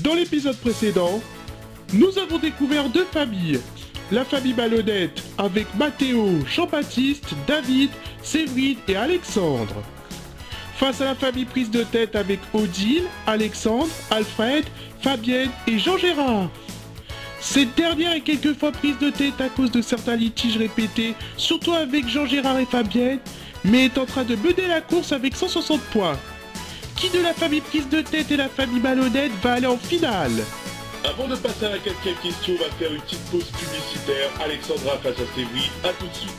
Dans l'épisode précédent, nous avons découvert deux familles. La famille Malhonnête avec Mathéo, Jean-Baptiste, David, Séverine et Alexandre. Face à la famille prise de tête avec Odile, Alexandre, Alfred, Fabienne et Jean-Gérard. Cette dernière est quelquefois prise de tête à cause de certains litiges répétés, surtout avec Jean-Gérard et Fabienne, mais est en train de mener la course avec 160 points. Qui de la famille prise de tête et la famille Malhonnête va aller en finale? Avant de passer à la quatrième question, on va faire une petite pause publicitaire. Alexandra face à Séverine, à tout de suite.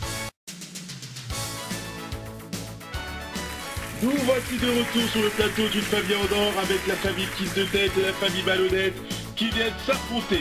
Nous voici de retour sur le plateau d'une famille en or avec la famille prise de tête et la famille Malhonnête qui viennent s'affronter.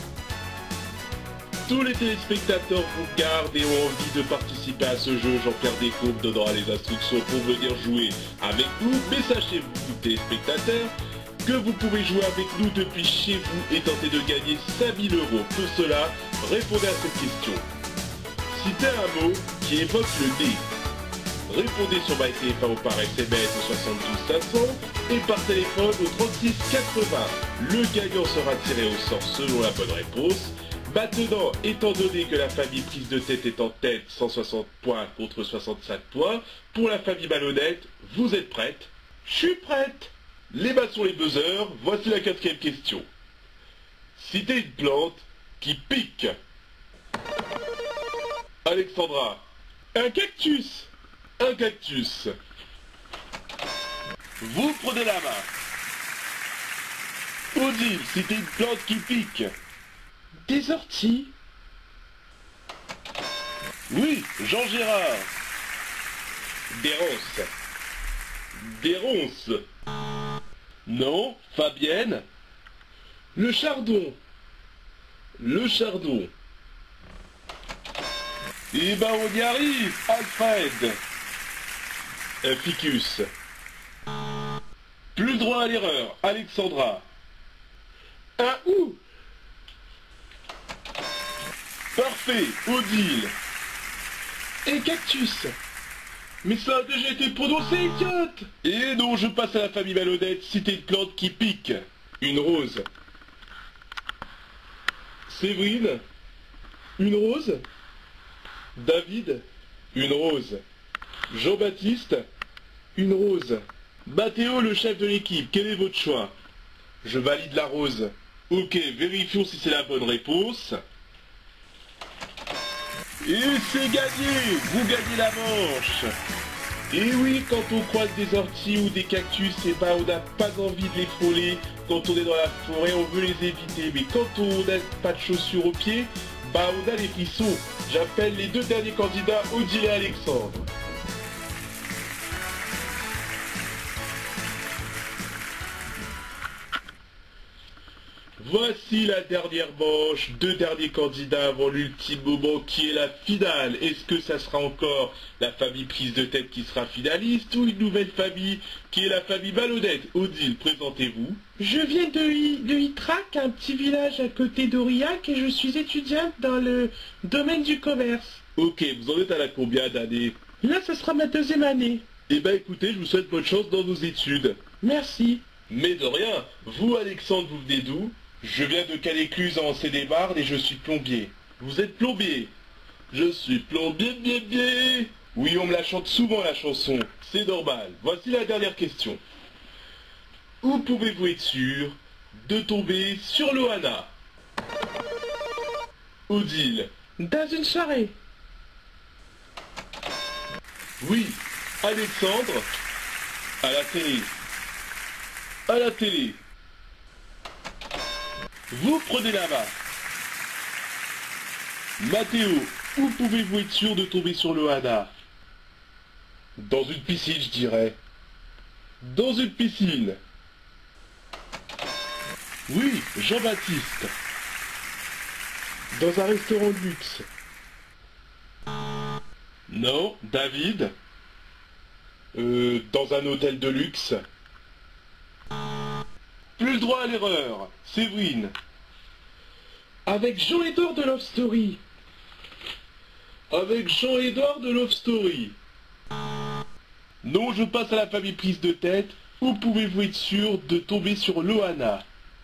Tous les téléspectateurs vous regardent et ont envie de participer à ce jeu. Jean-Pierre Descombes donnera les instructions pour venir jouer avec nous. Mais sachez-vous, téléspectateurs, que vous pouvez jouer avec nous depuis chez vous et tenter de gagner 5000 €. Pour cela, répondez à cette question. Citez un mot qui évoque le nez. Répondez sur MyTF1 ou par SMS au 72 500 et par téléphone au 36 80. Le gagnant sera tiré au sort selon la bonne réponse. Maintenant, étant donné que la famille prise de tête est en tête, 160 points contre 65 points, pour la famille Malhonnête, vous êtes prête? Je suis prête. Les mains sur les buzzers, voici la quatrième question. Citez une plante qui pique. Alexandra. Un cactus. Un cactus. Vous prenez la main. Odile, citez une plante qui pique. Des orties. Oui, Jean-Gérard. Des ronces. Des ronces. Non, Fabienne. Le chardon. Le chardon. Eh ben on y arrive, Alfred. Un ficus. Plus le droit à l'erreur, Alexandra. Un hou. Parfait, Odile. Et cactus. Mais ça a déjà été prononcé, idiote. Et non, je passe à la famille Malhonnête, citez une plante qui pique. Une rose. Séverine. Une rose. David. Une rose. Jean-Baptiste. Une rose. Mathéo, le chef de l'équipe, quel est votre choix? Je valide la rose. Ok, vérifions si c'est la bonne réponse. Et c'est gagné! Vous gagnez la manche! Et oui, quand on croise des orties ou des cactus, et ben on n'a pas envie de les frôler. Quand on est dans la forêt, on veut les éviter. Mais quand on n'a pas de chaussures aux pieds, bah on a les frissons. J'appelle les deux derniers candidats, Odile et Alexandre. Voici la dernière manche, deux derniers candidats avant l'ultime moment qui est la finale. Est-ce que ça sera encore la famille prise de tête qui sera finaliste ou une nouvelle famille qui est la famille Malhonnête? Odile, présentez-vous. Je viens de Ytrac, un petit village à côté d'Aurillac, et je suis étudiante dans le domaine du commerce. Ok, vous en êtes à la combien d'années? Là, ce sera ma deuxième année. Eh ben écoutez, je vous souhaite bonne chance dans vos études. Merci. Mais de rien. Vous, Alexandre, vous venez d'où? Je viens de Calécluse en Seine-et-Marne et je suis plombier. Vous êtes plombier? Je suis plombier, bien. Oui, on me la chante souvent la chanson. C'est normal. Voici la dernière question. Où pouvez-vous être sûr de tomber sur Loana? Odile. Dans une soirée. Oui. Alexandre. À la télé. À la télé. Vous prenez la main. Mathéo, où pouvez-vous être sûr de tomber sur Loana? Dans une piscine, je dirais. Dans une piscine. Oui, Jean-Baptiste. Dans un restaurant de luxe. Non, David. Dans un hôtel de luxe. Plus le droit à l'erreur. Séverine. Avec Jean-Édouard de Love Story. Avec Jean-Édouard de Love Story. Non, je passe à la famille prise de tête. Où pouvez-vous être sûr de tomber sur Loana?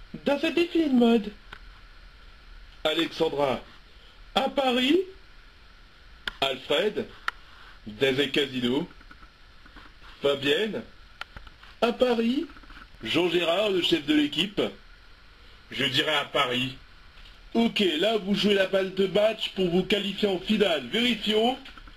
Dans un défilé de mode. Alexandra, à Paris. Alfred, dans un casino. Fabienne, à Paris. Jean-Gérard, le chef de l'équipe. Je dirais à Paris. Ok, là vous jouez la balle de match pour vous qualifier en finale. Vérifions.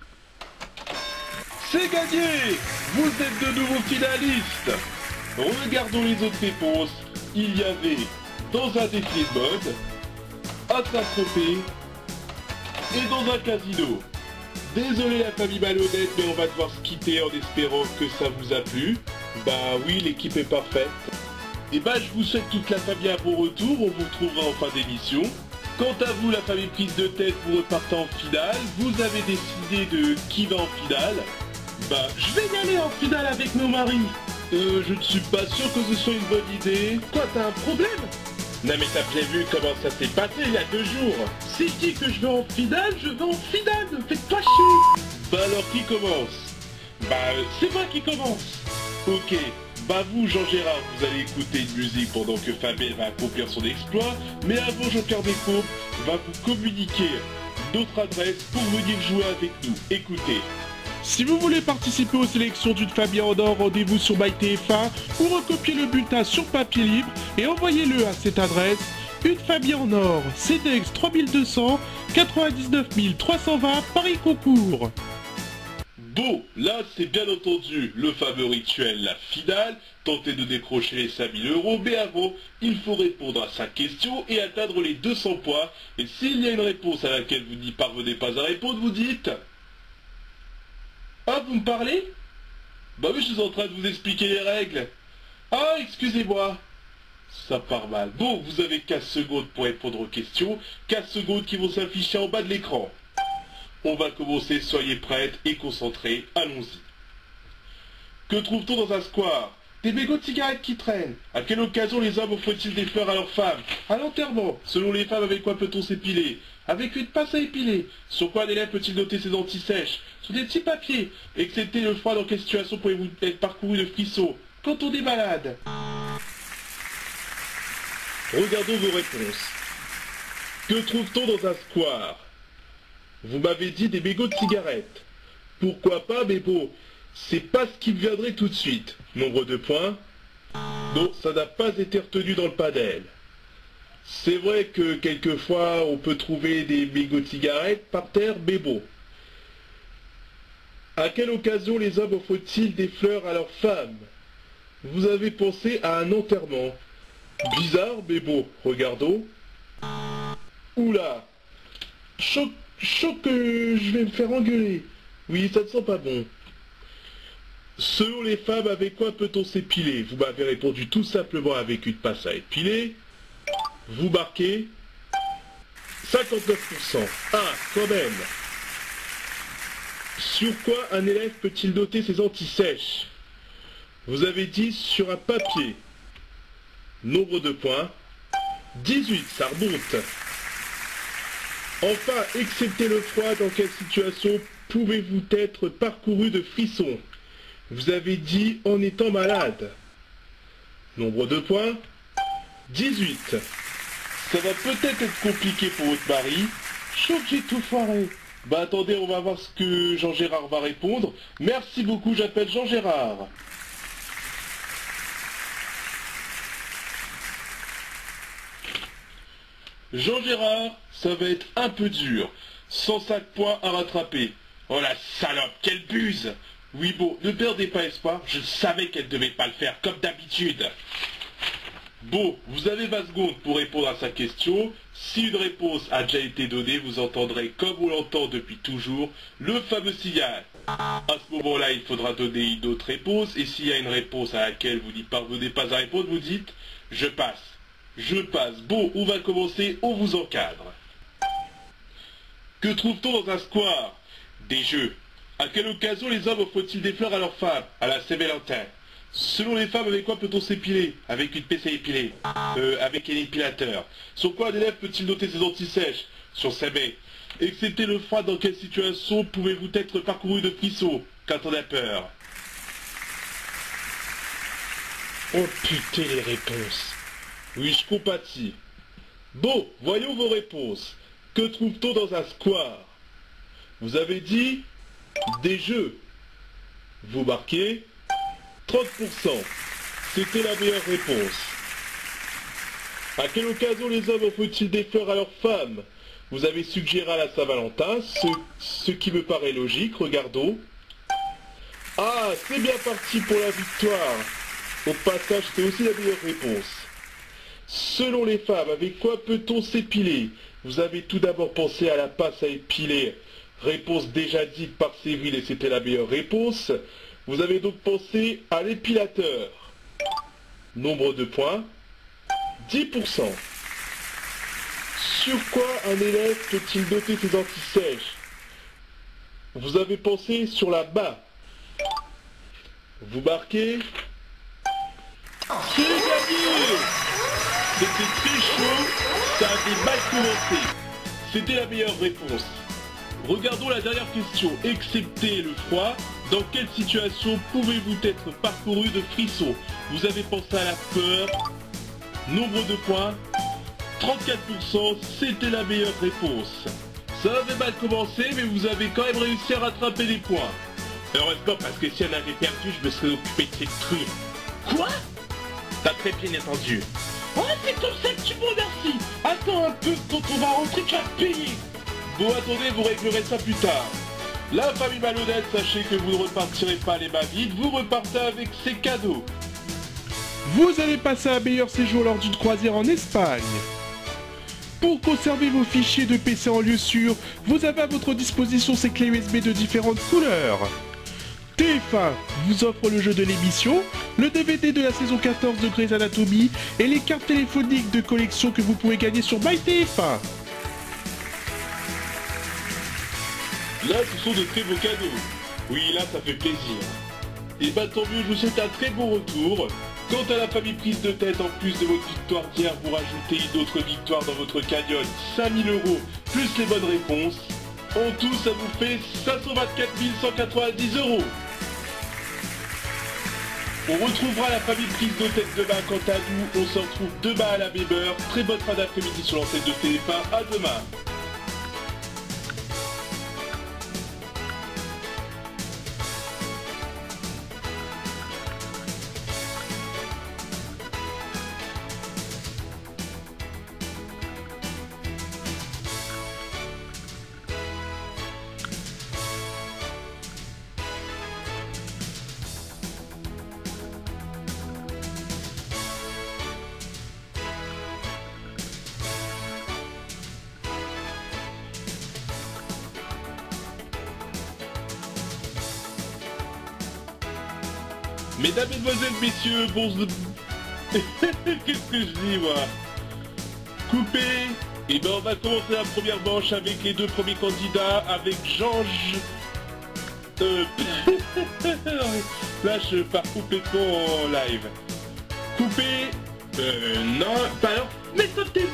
C'est gagné! Vous êtes de nouveaux finalistes. Regardons les autres réponses. Il y avait dans un défilé de mode, à Saint-Tropez et dans un casino. Désolé la famille malhonnête, mais on va devoir se quitter en espérant que ça vous a plu. Bah oui, l'équipe est parfaite. Et bah je vous souhaite toute la famille un bon retour, on vous retrouvera en fin d'émission. Quant à vous, la famille prise de tête, vous repartez en finale. Vous avez décidé de qui va en finale. Bah, je vais y aller en finale avec nos maris. Je ne suis pas sûr que ce soit une bonne idée. Quoi, t'as un problème? Non mais t'as bien vu comment ça s'est passé il y a 2 jours. Si je dis que je vais en finale, je vais en finale. Faites-toi chier. Bah alors qui commence? Bah, c'est moi qui commence. Ok. Bah vous, Jean-Gérard, vous allez écouter une musique pendant que Fabien va accomplir son exploit, mais avant, Jean-Pierre Descombes va vous communiquer notre adresse pour venir jouer avec nous. Écoutez. Si vous voulez participer aux sélections d'une famille en or, rendez-vous sur MyTF1 ou recopiez le bulletin sur papier libre et envoyez-le à cette adresse. Une famille en or, CEDEX 3200 99 320 Paris Concours. Bon, là c'est bien entendu le fameux rituel, la finale, tenter de décrocher les 5000 €, mais avant, il faut répondre à 5 questions et atteindre les 200 points, et s'il y a une réponse à laquelle vous n'y parvenez pas à répondre, vous dites... Ah, vous me parlez? Bah oui, je suis en train de vous expliquer les règles. Ah, excusez-moi. Ça part mal. Bon, vous avez 15 secondes pour répondre aux questions, 15 secondes qui vont s'afficher en bas de l'écran. On va commencer, soyez prêtes et concentrés, allons-y. Que trouve-t-on dans un square? Des mégots de cigarettes qui traînent. À quelle occasion les hommes offrent-ils des fleurs à leurs femmes? À l'enterrement. Selon les femmes, avec quoi peut-on s'épiler? Avec une pince à épiler. Sur quoi un élève peut-il noter ses antisèches? Sur des petits papiers. Excepté le froid, dans quelle situation pouvez-vous être parcouru de frissons? Quand on est malade. Regardons vos réponses. Que trouve-t-on dans un square? Vous m'avez dit des mégots de cigarettes. Pourquoi pas, mais bon, c'est pas ce qui me viendrait tout de suite. Nombre de points? Non, ça n'a pas été retenu dans le panel. C'est vrai que quelquefois on peut trouver des mégots de cigarettes par terre, mais bon. À quelle occasion les hommes offrent-ils des fleurs à leurs femmes? Vous avez pensé à un enterrement. Bizarre, mais bon, regardons. Oula, choc que je vais me faire engueuler. Oui, ça ne sent pas bon. Selon les femmes, avec quoi peut-on s'épiler? Vous m'avez répondu tout simplement avec une pince à épiler. Vous marquez 59%. Ah, quand même. Sur quoi un élève peut-il noter ses antisèches? Vous avez dit sur un papier. Nombre de points 18, ça remonte. Enfin, excepté le froid, dans quelle situation pouvez-vous être parcouru de frissons? Vous avez dit en étant malade. Nombre de points 18. Ça va peut-être être compliqué pour votre mari. Je crois que j'ai tout foiré. Bah attendez, on va voir ce que Jean-Gérard va répondre. Merci beaucoup, j'appelle Jean-Gérard. Jean-Gérard, ça va être un peu dur. 105 points à rattraper. Oh la salope, quelle buse! Oui bon, ne perdez pas espoir, je savais qu'elle ne devait pas le faire, comme d'habitude. Bon, vous avez 20 secondes pour répondre à sa question. Si une réponse a déjà été donnée, vous entendrez, comme on l'entend depuis toujours, le fameux signal. À ce moment-là, il faudra donner une autre réponse, et s'il y a une réponse à laquelle vous n'y parvenez pas à répondre, vous dites « Je passe ». Je passe. Bon, on va commencer, on vous encadre. Que trouve-t-on dans un square? Des jeux. À quelle occasion les hommes offrent-ils des fleurs à leurs femmes? À la Saint-Valentin. Selon les femmes, avec quoi peut-on s'épiler? Avec une pince à épiler. Avec un épilateur. Sur quoi un élève peut-il noter ses antisèches? Sur sa baie. Excepté le froid, dans quelle situation pouvez-vous être parcouru de frissons? Quand on a peur. Oh putain, les réponses. Oui, je compatis. Bon, voyons vos réponses. Que trouve-t-on dans un square? Vous avez dit des jeux. Vous marquez 30%. C'était la meilleure réponse. À quelle occasion les hommes offrent-ils des fleurs à leurs femmes? Vous avez suggéré à la Saint-Valentin, ce qui me paraît logique, regardons. Ah, c'est bien parti pour la victoire. Au passage, c'est aussi la meilleure réponse. Selon les femmes, avec quoi peut-on s'épiler? Vous avez tout d'abord pensé à la pâte à épiler. Réponse déjà dite par Séverine et c'était la meilleure réponse. Vous avez donc pensé à l'épilateur. Nombre de points, 10%. Sur quoi un élève peut-il noter ses antisèches? Vous avez pensé sur la bas. Vous marquez. C'est gagné! C'était très chaud, ça avait mal commencé. C'était la meilleure réponse. Regardons la dernière question. Excepté le froid, dans quelle situation pouvez-vous être parcouru de frissons? Vous avez pensé à la peur. Nombre de points, 34%, c'était la meilleure réponse. Ça avait mal commencé, mais vous avez quand même réussi à rattraper les points. Heureusement, parce que si on avait perdu, je me serais occupé de cette truie. Quoi? T'as très bien entendu. Oh, c'est comme ça que tu me remercies. Attends un peu, quand on va rentrer, tu vas payer. Bon, attendez, vous réglerez ça plus tard. La famille malhonnête, sachez que vous ne repartirez pas les mains vides, vous repartez avec ces cadeaux. Vous allez passer un meilleur séjour lors d'une croisière en Espagne. Pour conserver vos fichiers de PC en lieu sûr, vous avez à votre disposition ces clés USB de différentes couleurs. TF1 vous offre le jeu de l'émission, le DVD de la saison 14 de Grey's Anatomy et les cartes téléphoniques de collection que vous pouvez gagner sur MyTF1. Là, ce sont de très beaux cadeaux. Oui, là, ça fait plaisir. Et bah tant mieux, je vous souhaite un très bon retour. Quant à la famille prise de tête, en plus de votre victoire d'hier, vous rajoutez une autre victoire dans votre cagnotte, 5000 € plus les bonnes réponses. En tout, ça vous fait 524 190 €. On retrouvera la famille prise de tête demain. Quant à nous, on se retrouve demain à la même heure. Très bonne fin d'après-midi sur l'antenne de TF1. À demain. Mesdames, Mesdemoiselles, Messieurs, bon... Qu'est-ce que je dis, moi? Coupé. Et ben on va commencer la première manche avec les deux premiers candidats, avec Georges... Là, je pars complètement en live. Coupé. Non, pas alors... Mais ça t'es...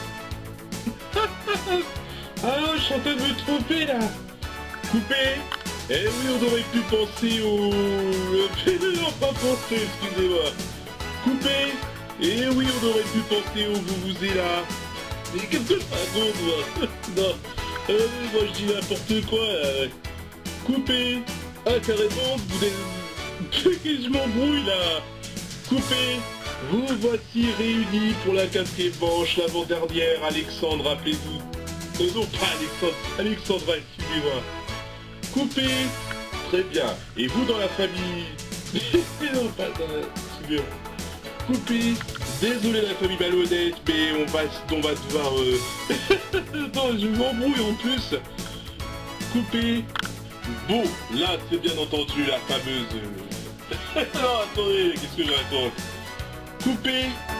Ah, je suis en train de me tromper, là. Coupé. Eh oui, on aurait pu penser au... Non, pas penser, excusez-moi. Coupé. Eh oui, on aurait pu penser au Vuvuzela. Mais qu'est-ce que je raconte, moi? Non. Moi, je dis n'importe quoi. Coupé. Ah, carrément, vous êtes... Je m'embrouille, là. Coupé. Vous voici réunis pour la 4e manche, l'avant-dernière. Alexandre, appelez-vous. Non, pas Alexandre. Alexandra, excusez-moi. Coupé. Très bien. Et vous dans la famille... non, pas dans la... Bien. Coupé. Désolé la famille malhonnête, mais on va devoir... Attends, je m'embrouille en plus. Coupé. Bon, là, c'est bien entendu la fameuse... non, attendez, qu'est-ce que j'attends? Coupé.